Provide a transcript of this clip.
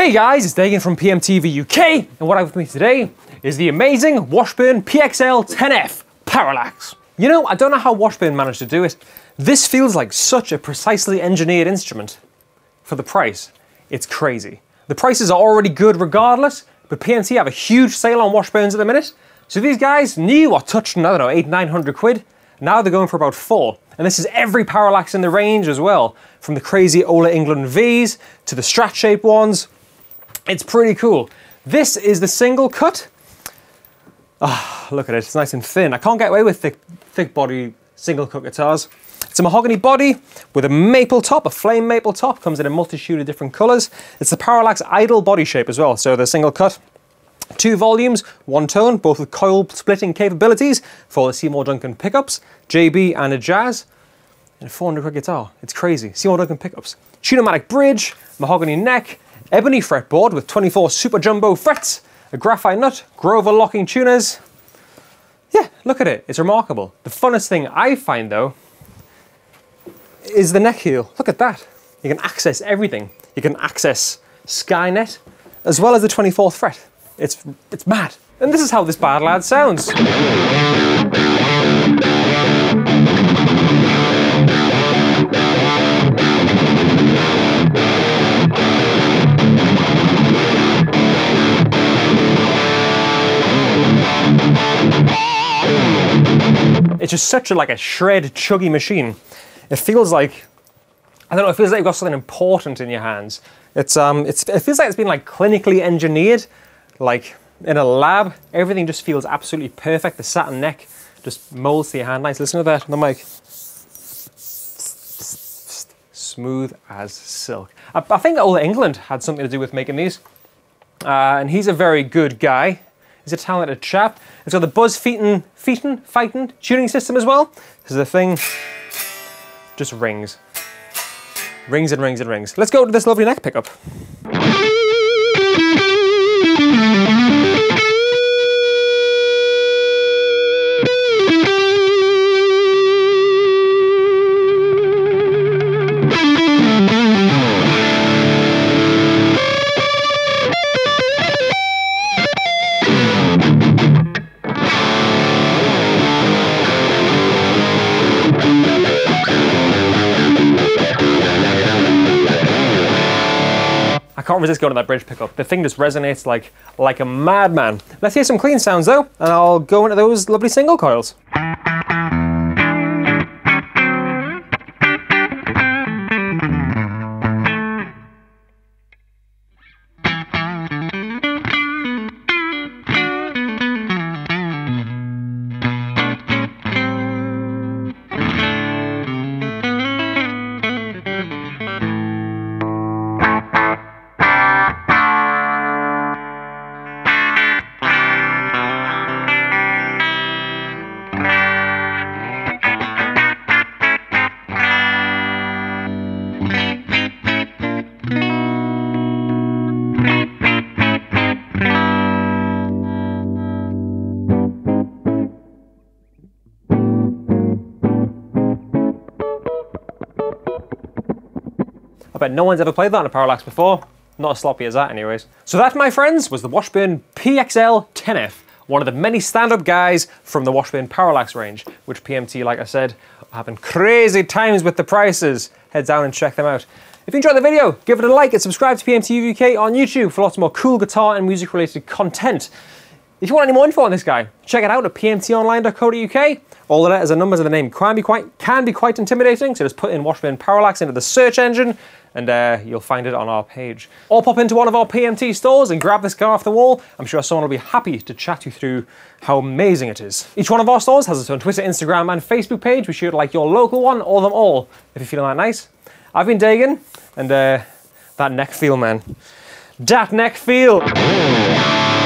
Hey guys, it's Dagan from PMTV UK, and what I have with me today is the amazing Washburn PXL-10F Parallaxe. You know, I don't know how Washburn managed to do it. This feels like such a precisely engineered instrument. For the price, it's crazy. The prices are already good regardless, but PMT have a huge sale on Washburns at the minute. So these guys new are touching, I don't know, 800-900 quid. Now they're going for about 4. And this is every Parallaxe in the range as well. From the crazy Ola England Vs to the Strat shape ones. It's pretty cool. This is the single cut. Ah, look at it, it's nice and thin. I can't get away with thick body single cut guitars. It's a mahogany body with a maple top, a flame maple top. Comes in a multitude of different colors. It's the Parallaxe idle body shape as well. So the single cut, 2 volumes, 1 tone, both with coil splitting capabilities for the Seymour Duncan pickups, JB and a Jazz, and a 400 quid guitar. It's crazy. Seymour Duncan pickups. Tune-o-matic bridge, mahogany neck, ebony fretboard with 24 super jumbo frets, a graphite nut, Grover locking tuners. Yeah, look at it, it's remarkable. The funnest thing I find though is the neck heel. Look at that. You can access everything. You can access Skynet as well as the 24th fret. It's mad. And this is how this bad lad sounds. It's just such a, like a shred, chuggy machine. It feels like, I don't know, it feels like you've got something important in your hands. It feels like it's been like clinically engineered, like in a lab. Everything just feels absolutely perfect. The satin neck just molds to your hand. Nice, listen to that on the mic. Smooth as silk. I think Ola England had something to do with making these. And he's a very good guy. He's a talented chap. It's got the Buzz Fightin tuning system as well. This is the thing, just rings. Rings and rings and rings. Let's go to this lovely neck pickup. I can't resist going to that bridge pickup. The thing just resonates like a madman. Let's hear some clean sounds though, and I'll go into those lovely single coils. I bet no one's ever played that on a Parallaxe before. Not as sloppy as that anyways. So that, my friends, was the Washburn PXL-10F, one of the many stand-up guys from the Washburn Parallaxe range, which PMT, like I said, are having crazy times with the prices. Head down and check them out. If you enjoyed the video, give it a like and subscribe to PMT UK on YouTube for lots more cool guitar and music related content. If you want any more info on this guy, check it out at pmtonline.co.uk. All the letters and numbers in the name can be quite intimidating, so just put in Washburn Parallaxe into the search engine and you'll find it on our page. Or pop into one of our PMT stores and grab this car off the wall. I'm sure someone will be happy to chat you through how amazing it is. Each one of our stores has its own Twitter, Instagram and Facebook page. Be sure to like your local one or them all if you're feeling that nice. I've been Dagan, and that neck feel, man. Dat neck feel.